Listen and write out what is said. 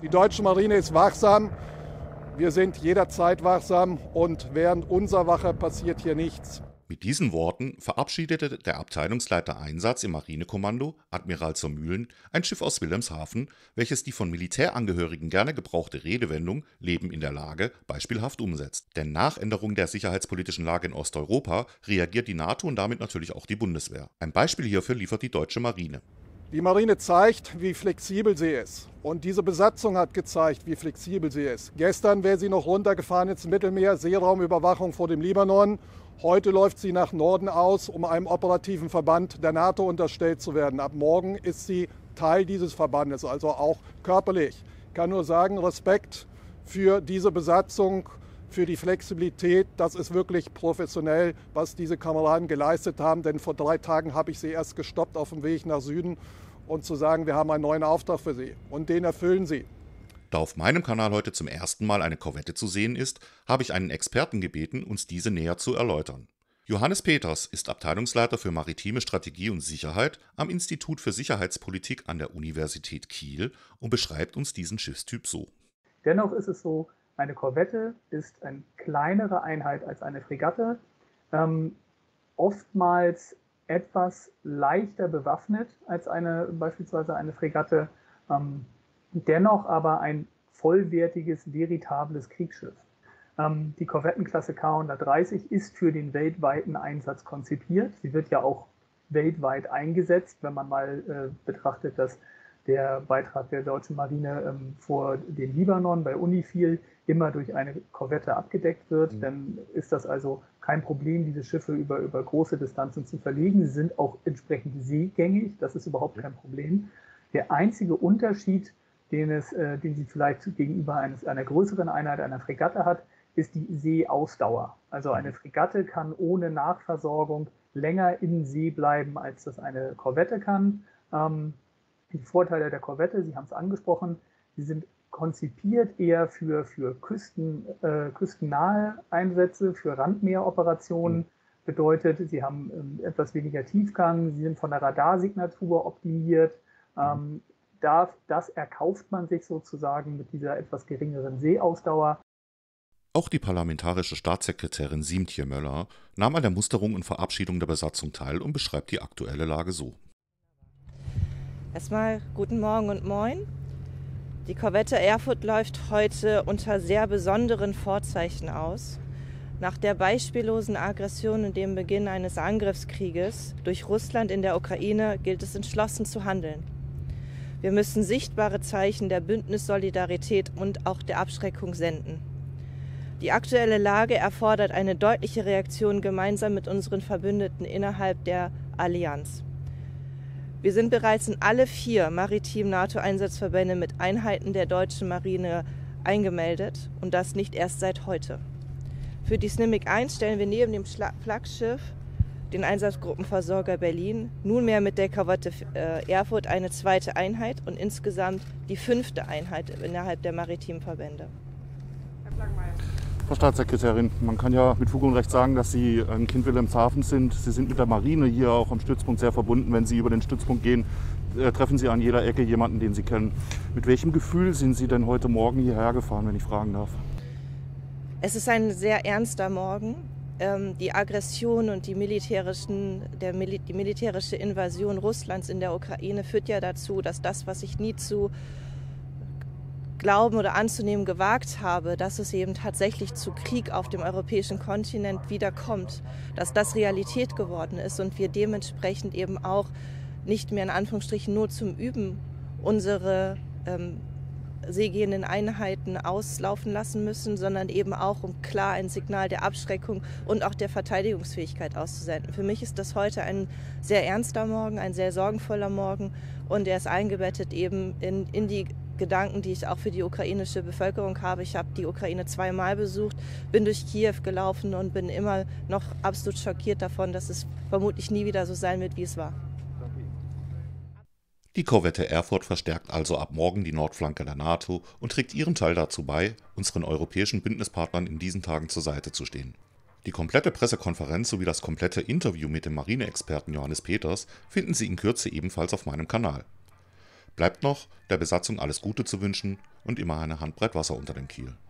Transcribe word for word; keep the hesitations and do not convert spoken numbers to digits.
Die deutsche Marine ist wachsam. Wir sind jederzeit wachsam und während unserer Wache passiert hier nichts. Mit diesen Worten verabschiedete der Abteilungsleiter Einsatz im Marinekommando, Admiral zur Mühlen, ein Schiff aus Wilhelmshaven, welches die von Militärangehörigen gerne gebrauchte Redewendung „Leben in der Lage" beispielhaft umsetzt. Denn nach Änderung der sicherheitspolitischen Lage in Osteuropa reagiert die NATO und damit natürlich auch die Bundeswehr. Ein Beispiel hierfür liefert die deutsche Marine. Die Marine zeigt, wie flexibel sie ist. Und diese Besatzung hat gezeigt, wie flexibel sie ist. Gestern wäre sie noch runtergefahren ins Mittelmeer, Seeraumüberwachung vor dem Libanon. Heute läuft sie nach Norden aus, um einem operativen Verband der NATO unterstellt zu werden. Ab morgen ist sie Teil dieses Verbandes, also auch körperlich. Ich kann nur sagen, Respekt für diese Besatzung, für die Flexibilität. Das ist wirklich professionell, was diese Kameraden geleistet haben. Denn vor drei Tagen habe ich sie erst gestoppt auf dem Weg nach Süden und zu sagen, wir haben einen neuen Auftrag für sie. Und den erfüllen sie. Da auf meinem Kanal heute zum ersten Mal eine Korvette zu sehen ist, habe ich einen Experten gebeten, uns diese näher zu erläutern. Johannes Peters ist Abteilungsleiter für maritime Strategie und Sicherheit am Institut für Sicherheitspolitik an der Universität Kiel und beschreibt uns diesen Schiffstyp so. Dennoch ist es so, eine Korvette ist eine kleinere Einheit als eine Fregatte, ähm, oftmals etwas leichter bewaffnet als eine, beispielsweise eine Fregatte, ähm, dennoch aber ein vollwertiges, veritables Kriegsschiff. Ähm, die Korvettenklasse K hundertdreißig ist für den weltweiten Einsatz konzipiert. Sie wird ja auch weltweit eingesetzt, wenn man mal äh, betrachtet, dass der Beitrag der deutschen Marine ähm, vor dem Libanon bei UNIFIL immer durch eine Korvette abgedeckt wird. Mhm. Dann ist das also kein Problem, diese Schiffe über, über große Distanzen zu verlegen. Sie sind auch entsprechend seegängig, das ist überhaupt kein Problem. Der einzige Unterschied, den, es, äh, den sie vielleicht gegenüber eines, einer größeren Einheit, einer Fregatte hat, ist die Seeausdauer. Also eine Fregatte kann ohne Nachversorgung länger in See bleiben, als das eine Korvette kann. Ähm, die Vorteile der Korvette, Sie haben es angesprochen, sie sind konzipiert eher für, für Küsten, äh, küstennahe Einsätze, für Randmeeroperationen. Mhm. Bedeutet, sie haben ähm, etwas weniger Tiefgang, sie sind von der Radarsignatur optimiert. Ähm, da, das erkauft man sich sozusagen mit dieser etwas geringeren Seeausdauer. Auch die parlamentarische Staatssekretärin Siemtje Möller nahm an der Musterung und Verabschiedung der Besatzung teil und beschreibt die aktuelle Lage so. Erstmal guten Morgen und moin. Die Korvette Erfurt läuft heute unter sehr besonderen Vorzeichen aus. Nach der beispiellosen Aggression und dem Beginn eines Angriffskrieges durch Russland in der Ukraine gilt es entschlossen zu handeln. Wir müssen sichtbare Zeichen der Bündnissolidarität und auch der Abschreckung senden. Die aktuelle Lage erfordert eine deutliche Reaktion gemeinsam mit unseren Verbündeten innerhalb der Allianz. Wir sind bereits in alle vier maritimen NATO-Einsatzverbände mit Einheiten der deutschen Marine eingemeldet und das nicht erst seit heute. Für die S N I M I C eins stellen wir neben dem Flaggschiff, den Einsatzgruppenversorger Berlin, nunmehr mit der Korvette äh, Erfurt eine zweite Einheit und insgesamt die fünfte Einheit innerhalb der maritimen Verbände. Frau Staatssekretärin, man kann ja mit Fug und Recht sagen, dass Sie ein Kind Wilhelmshaven sind. Sie sind mit der Marine hier auch am Stützpunkt sehr verbunden. Wenn Sie über den Stützpunkt gehen, äh, treffen Sie an jeder Ecke jemanden, den Sie kennen. Mit welchem Gefühl sind Sie denn heute Morgen hierher gefahren, wenn ich fragen darf? Es ist ein sehr ernster Morgen. Ähm, die Aggression und die, militärischen, der, die militärische Invasion Russlands in der Ukraine führt ja dazu, dass das, was ich nie zu glauben oder anzunehmen gewagt habe, dass es eben tatsächlich zu Krieg auf dem europäischen Kontinent wiederkommt, dass das Realität geworden ist und wir dementsprechend eben auch nicht mehr in Anführungsstrichen nur zum Üben unsere ähm, seegehenden Einheiten auslaufen lassen müssen, sondern eben auch, um klar ein Signal der Abschreckung und auch der Verteidigungsfähigkeit auszusenden. Für mich ist das heute ein sehr ernster Morgen, ein sehr sorgenvoller Morgen und er ist eingebettet eben in, in die Gedanken, die ich auch für die ukrainische Bevölkerung habe. Ich habe die Ukraine zweimal besucht, bin durch Kiew gelaufen und bin immer noch absolut schockiert davon, dass es vermutlich nie wieder so sein wird, wie es war. Die Korvette Erfurt verstärkt also ab morgen die Nordflanke der NATO und trägt ihren Teil dazu bei, unseren europäischen Bündnispartnern in diesen Tagen zur Seite zu stehen. Die komplette Pressekonferenz sowie das komplette Interview mit dem Marineexperten Johannes Peters finden Sie in Kürze ebenfalls auf meinem Kanal. Bleibt noch, der Besatzung alles Gute zu wünschen und immer eine Handbreit Wasser unter dem Kiel.